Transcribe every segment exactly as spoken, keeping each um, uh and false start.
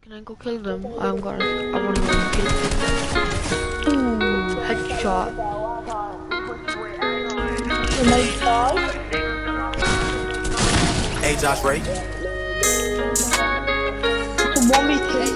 Can I go kill them? I'm gonna. I wanna go and kill them. Ooh, headshot. Hey, Josh Ray. one v two.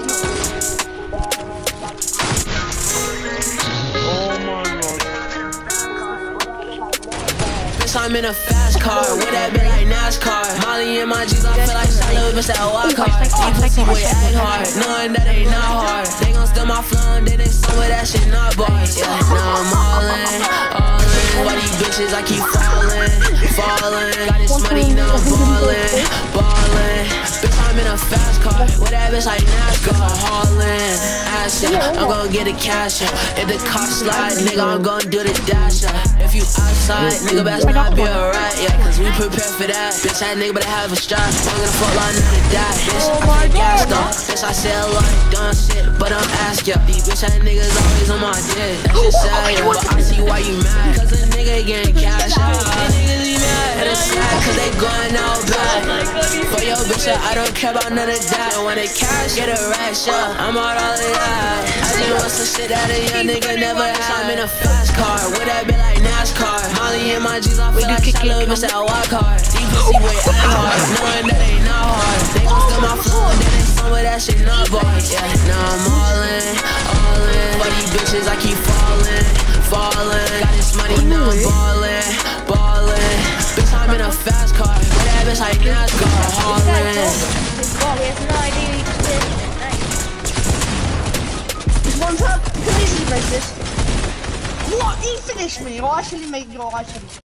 I'm in a fast car, with that bitch like NASCAR. Molly in my jeans, I feel like shot little bitch that walk hard. These pussy boy act hard, knowing that ain't not hard. They gon' steal my flow and then they some of that shit not bars. Yeah, now I'm all in, all in. Why these bitches I keep falling, falling. Got this money now I'm ballin', ballin'. Bitch I'm in a fast car, with that bitch like NASCAR. Haulin', ass up, I'm gon' get the cash up. If the car slide, nigga I'm gon' do the dash up. If you outside, nigga best not be alright, yeah, cause we prepare for that. Bitch, that nigga better have a strap. I'm gonna fuck line not to die. Bitch, I feel gassed off. Bitch, I say a lot of dumb shit, but I'm asking. These bitch, that niggas always on my dick. That shit sad, yeah, but I see why you mad. Cause a nigga getting cash out. These niggas be mad, and it's sad cause they going out bad. For your bitch, I don't care about none of that. And when they cash, get a rash up. I'm out all of that. I just want some shit that a young nigga never had. I'm in a fast car, with that bitch like NASCAR. Molly in my jeans, I feel like shot little bitch that walk hard. These pussy boy act hard, knowing that ain't not hard. They gon' steal my flow and then they some of that shit not bars. Yeah, now I'm all in, all in. For these bitches I keep falling, falling. Got this money now I'm ballin', ballin'. Bitch I'm in a fast car, with that bitch like NASCAR. Haulin'. One time, can you see this? What? He finished me, or I actually made your item.